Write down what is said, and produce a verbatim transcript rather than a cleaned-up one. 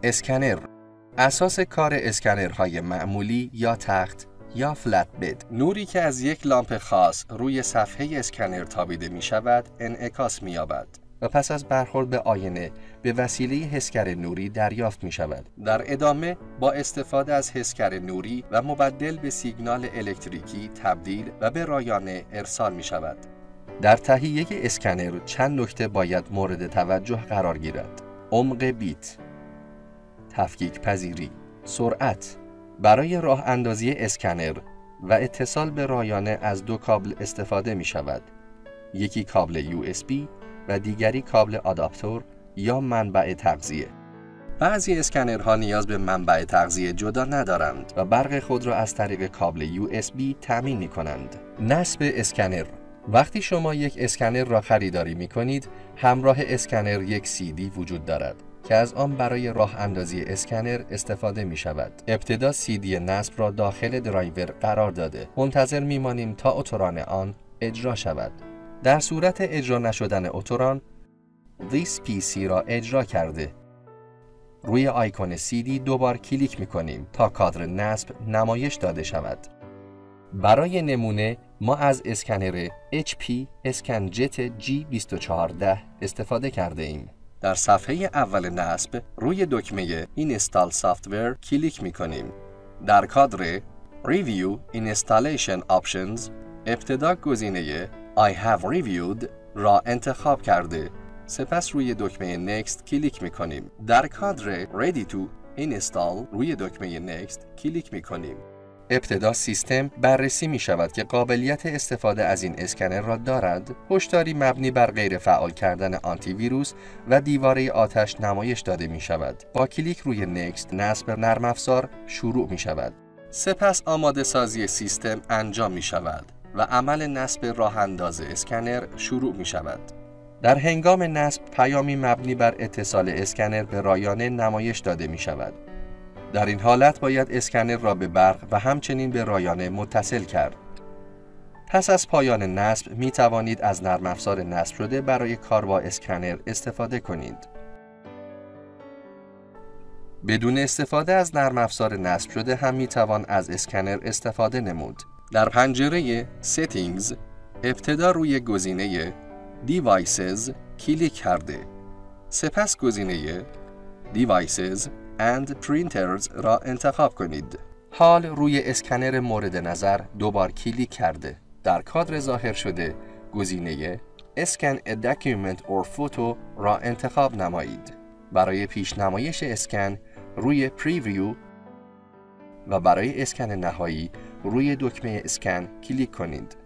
اسکنر. اساس کار اسکنرهای معمولی یا تخت یا فلت بد. نوری که از یک لامپ خاص روی صفحه اسکنر تابیده می شود انعکاس می یابد و پس از برخورد به آینه به وسیله حسگر نوری دریافت می شود. در ادامه با استفاده از حسگر نوری و مبدل به سیگنال الکتریکی تبدیل و به رایانه ارسال می شود. در تهیه اسکنر چند نکته باید مورد توجه قرار گیرد. عمق بیت، تفکیک پذیری، سرعت. برای راه اندازی اسکنر و اتصال به رایانه از دو کابل استفاده می شود. یکی کابل یو اس بی و دیگری کابل آداپتور یا منبع تغذیه. بعضی اسکنرها نیاز به منبع تغذیه جدا ندارند و برق خود را از طریق کابل یو اس بی تامین می کنند. نصب اسکنر. وقتی شما یک اسکنر را خریداری می کنید، همراه اسکنر یک سی دی وجود دارد که از آن برای راه اندازی اسکنر استفاده می شود. ابتدا سی دی نصب را داخل درایور قرار داده. منتظر می مانیم تا اتوران آن اجرا شود. در صورت اجرا نشدن اتوران، This پی سی را اجرا کرده. روی آیکون سی دی دوبار کلیک می کنیم تا کادر نصب نمایش داده شود. برای نمونه ما از اسکنر اچ پی اسکنجت جی بیست و چهار ده استفاده کرده ایم. در صفحه اول نصب روی دکمه Install Software کلیک می کنیم. در کادر Review Installation Options ابتدا گزینه I have reviewed را انتخاب کرده. سپس روی دکمه Next کلیک می کنیم. در کادر Ready to Install روی دکمه Next کلیک می کنیم. ابتدا سیستم بررسی می شود که قابلیت استفاده از این اسکنر را دارد. هشداری مبنی بر غیر فعال کردن آنتی ویروس و دیواره آتش نمایش داده می شود. با کلیک روی نکست نصب نرم افزار شروع می شود. سپس آماده سازی سیستم انجام می شود و عمل نصب راه انداز اسکنر شروع می شود. در هنگام نصب پیامی مبنی بر اتصال اسکنر به رایانه نمایش داده می شود. در این حالت باید اسکنر را به برق و همچنین به رایانه متصل کرد. پس از پایان نصب می توانید از نرم افزار نصب شده برای کار با اسکنر استفاده کنید. بدون استفاده از نرم افزار نصب شده هم می توان از اسکنر استفاده نمود. در پنجره Settings ابتدا روی گزینه Devices کلیک کرده. سپس گزینه Devices and Printers را انتخاب کنید. حال روی اسکنر مورد نظر دوبار کلیک کرده. در کادر ظاهر شده گزینه Scan a document or photo را انتخاب نمایید. برای پیشنمایش اسکن روی Preview و برای اسکن نهایی روی دکمه اسکن کلیک کنید.